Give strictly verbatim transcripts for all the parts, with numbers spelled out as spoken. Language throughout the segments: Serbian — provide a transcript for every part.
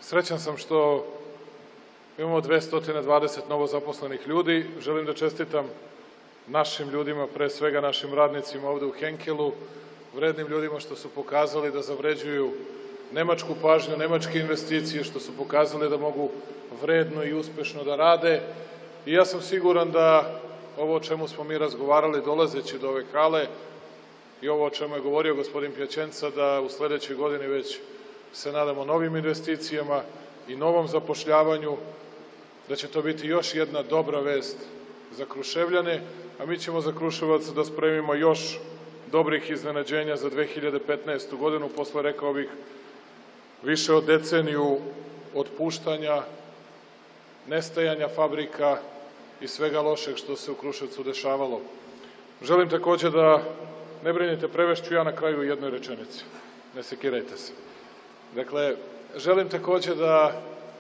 Srećan sam što imamo dvesta dvadeset novozaposlenih ljudi. Želim da čestitam našim ljudima, pre svega našim radnicima ovde u Henkelu, vrednim ljudima što su pokazali da zavređuju nemačku pažnju, nemačke investicije, što su pokazali da mogu vredno i uspešno da rade. I ja sam siguran da ovo o čemu smo mi razgovarali dolazeći do ove hale i ovo o čemu je govorio gospodin Pjaćenca, da u sledećoj godini već se nadamo novim investicijama i novom zapošljavanju, da će to biti još jedna dobra vest za Kruševljane, a mi ćemo za Kruševac da spremimo još dobrih iznenađenja za dve hiljade petnaestu godinu, posle, rekao bih, više od deceniju otpuštanja, nestajanja fabrika i svega lošeg što se u Kruševcu dešavalo. Želim takođe da, ne brinite, prevešću ja na kraju u jednoj rečenici, ne sekirajte se. Dakle, želim takođe da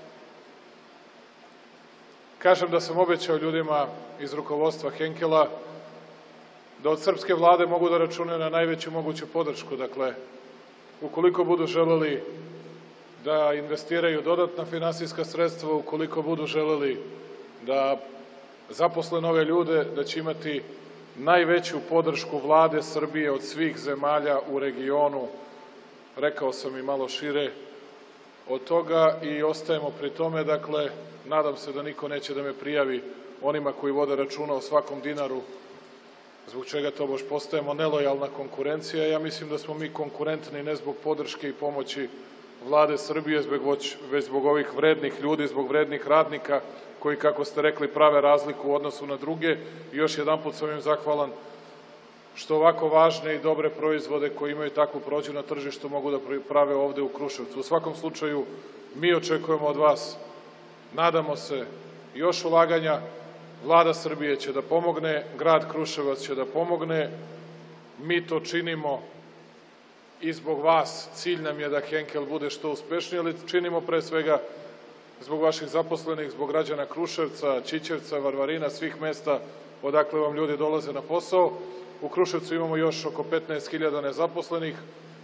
kažem da sam obećao ljudima iz rukovodstva Henkela da od srpske vlade mogu da računaju na najveću moguću podršku. Dakle, ukoliko budu želeli da investiraju dodatna finansijska sredstva, ukoliko budu želeli da zaposle nove ljude, da će imati najveću podršku vlade Srbije od svih zemalja u regionu, rekao sam i malo šire od toga, i ostajemo pri tome. Dakle, nadam se da niko neće da me prijavi onima koji vode računa o svakom dinaru, zbog čega to baš postajemo nelojalna konkurencija. Ja mislim da smo mi konkurentni ne zbog podrške i pomoći vlade Srbije, već zbog ovih vrednih ljudi, zbog vrednih radnika koji, kako ste rekli, prave razliku u odnosu na druge. I još jedanput sam im zahvalan što ovako važne i dobre proizvode koji imaju takvu prođu na tržištu mogu da prave ovde u Kruševcu. U svakom slučaju, mi očekujemo od vas, nadamo se, još ulaganja. Vlada Srbije će da pomogne, grad Kruševac će da pomogne. Mi to činimo i zbog vas. Cilj nam je da Henkel bude što uspešniji, ali činimo pre svega zbog vaših zaposlenih, zbog građana Kruševca, Ćićevca, Varvarina, svih mesta odakle vam ljudi dolaze na posao. U Kruševcu imamo još oko petnaest hiljada nezaposlenih,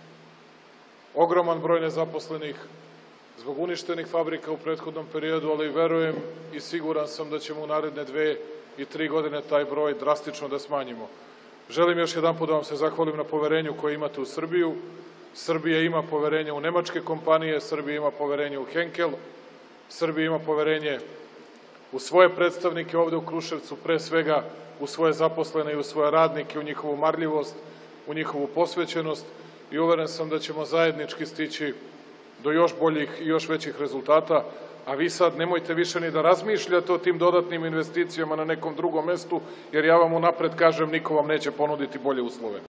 ogroman broj nezaposlenih zbog uništenih fabrika u prethodnom periodu, ali verujem i siguran sam da ćemo u naredne dve i tri godine taj broj drastično da smanjimo. Želim još jedanput da vam se zahvalim na poverenju koje imate u Srbiju. Srbija ima poverenje u nemačke kompanije, Srbija ima poverenje u Henkel, Srbija ima poverenje u svoje predstavnike ovde u Kruševcu, pre svega u svoje zaposlene i u svoje radnike, u njihovu marljivost, u njihovu posvećenost, i uveren sam da ćemo zajednički stići do još boljih i još većih rezultata. A vi sad nemojte više ni da razmišljate o tim dodatnim investicijama na nekom drugom mestu, jer ja vam unapred kažem, niko vam neće ponuditi bolje uslove.